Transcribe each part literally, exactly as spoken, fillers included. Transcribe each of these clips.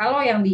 kalau yang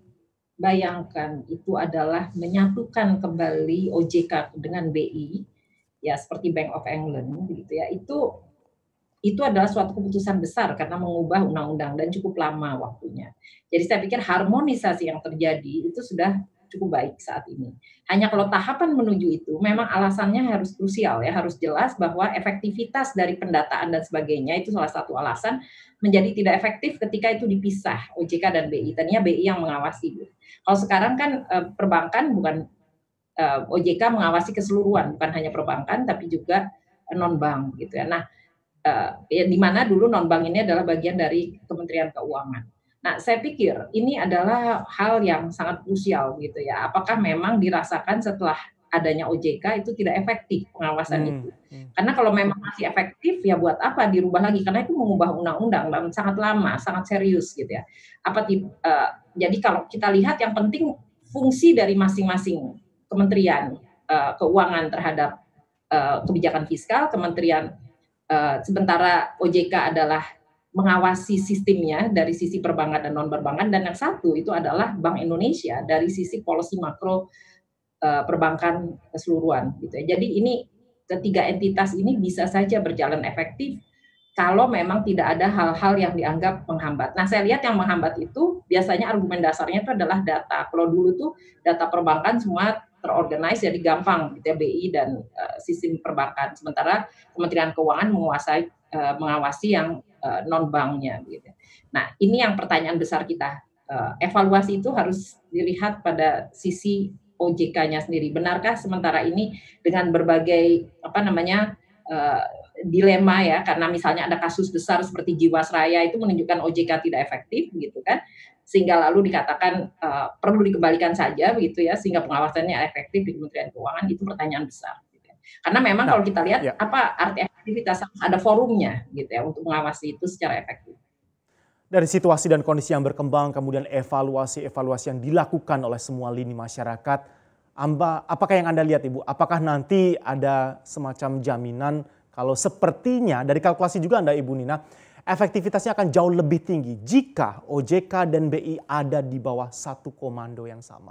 dibayangkan itu adalah menyatukan kembali O J K dengan B I, ya seperti Bank of England gitu ya, itu itu adalah suatu keputusan besar karena mengubah undang-undang dan cukup lama waktunya. Jadi saya pikir harmonisasi yang terjadi itu sudah cukup baik saat ini. Hanya kalau tahapan menuju itu memang alasannya harus krusial ya, harus jelas bahwa efektivitas dari pendataan dan sebagainya itu salah satu alasan menjadi tidak efektif ketika itu dipisah O J K dan B I. Tadinya B I yang mengawasi. Kalau sekarang kan eh, perbankan bukan eh, O J K mengawasi keseluruhan, bukan hanya perbankan tapi juga non bank gitu ya. Nah, Uh, ya, di mana dulu non bank ini adalah bagian dari Kementerian Keuangan. Nah, saya pikir ini adalah hal yang sangat krusial gitu ya. Apakah memang dirasakan setelah adanya O J K itu tidak efektif pengawasan Hmm, itu? hmm. Karena kalau memang masih efektif ya buat apa dirubah lagi? Karena itu mengubah undang-undang dan sangat lama, sangat serius gitu ya. Apa uh, jadi kalau kita lihat yang penting fungsi dari masing-masing kementerian uh, keuangan terhadap uh, kebijakan fiskal, kementerian Uh, sementara O J K adalah mengawasi sistemnya dari sisi perbankan dan non perbankan, dan yang satu itu adalah Bank Indonesia dari sisi policy makro uh, perbankan keseluruhan gitu ya. Jadi ini ketiga entitas ini bisa saja berjalan efektif kalau memang tidak ada hal-hal yang dianggap menghambat. Nah, saya lihat yang menghambat itu biasanya argumen dasarnya itu adalah data. Kalau dulu tuh data perbankan semua terorganize jadi gampang gitu ya, B I dan uh, sistem perbankan. Sementara Kementerian Keuangan menguasai uh, mengawasi yang uh, non banknya gitu. Nah, ini yang pertanyaan besar kita. Uh, evaluasi itu harus dilihat pada sisi O J K-nya sendiri. Benarkah sementara ini dengan berbagai apa namanya uh, dilema ya, karena misalnya ada kasus besar seperti Jiwasraya itu menunjukkan O J K tidak efektif gitu kan, sehingga lalu dikatakan uh, perlu dikembalikan saja begitu ya, sehingga pengawasannya efektif di Kementerian Keuangan, itu pertanyaan besar gitu ya. Karena memang Nah, kalau kita lihat ya. apa arti efektivitas, ada forumnya gitu ya untuk mengawasi itu secara efektif. Dari situasi dan kondisi yang berkembang, kemudian evaluasi-evaluasi yang dilakukan oleh semua lini masyarakat, amba, apakah yang Anda lihat Ibu? Apakah nanti ada semacam jaminan kalau sepertinya, dari kalkulasi juga Anda Ibu Nina, efektivitasnya akan jauh lebih tinggi jika O J K dan B I ada di bawah satu komando yang sama?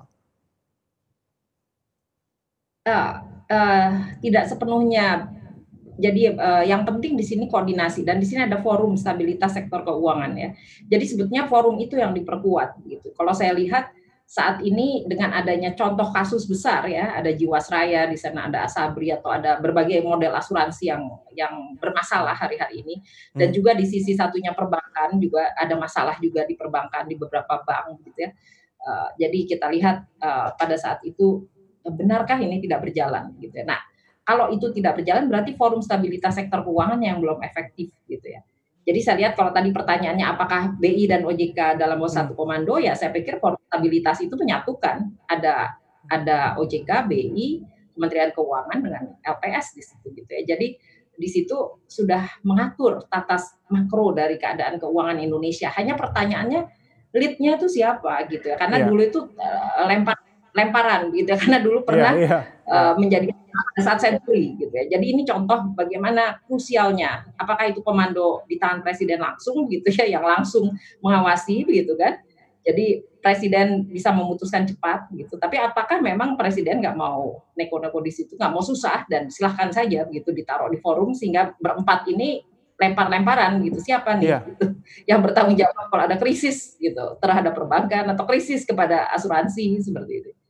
Uh, uh, tidak sepenuhnya. Jadi uh, yang penting di sini koordinasi, dan di sini ada forum stabilitas sektor keuangan ya. Jadi sebetulnya forum itu yang diperkuat gitu. Kalau saya lihat saat ini dengan adanya contoh kasus besar ya, ada Jiwasraya, di sana ada Asabri atau ada berbagai model asuransi yang yang bermasalah hari-hari ini, dan Hmm. juga di sisi satunya perbankan juga ada masalah juga di perbankan di beberapa bank gitu ya. Uh, jadi kita lihat uh, pada saat itu benarkah ini tidak berjalan gitu ya. Nah, kalau itu tidak berjalan berarti forum stabilitas sektor keuangan yang belum efektif gitu ya. Jadi saya lihat kalau tadi pertanyaannya apakah B I dan O J K dalam satu Hmm. komando, ya saya pikir forum stabilitas itu menyatukan ada ada O J K, B I, Kementerian Keuangan dengan L P S di situ gitu ya. Jadi di situ sudah mengatur tata makro dari keadaan keuangan Indonesia. Hanya pertanyaannya lead-nya itu siapa gitu ya. Karena Iya. dulu itu uh, lempar lemparan gitu ya. Karena dulu Iya, pernah iya, iya. uh, menjadi saat senturi gitu ya. Jadi ini contoh bagaimana krusialnya. Apakah itu komando di tangan presiden langsung gitu ya, yang langsung mengawasi begitu kan. Jadi presiden bisa memutuskan cepat gitu. Tapi apakah memang presiden nggak mau neko-neko di situ, nggak mau susah, dan silahkan saja begitu ditaruh di forum sehingga berempat ini lempar-lemparan gitu. Siapa nih Iya. gitu yang bertanggung jawab kalau ada krisis gitu terhadap perbankan atau krisis kepada asuransi seperti itu.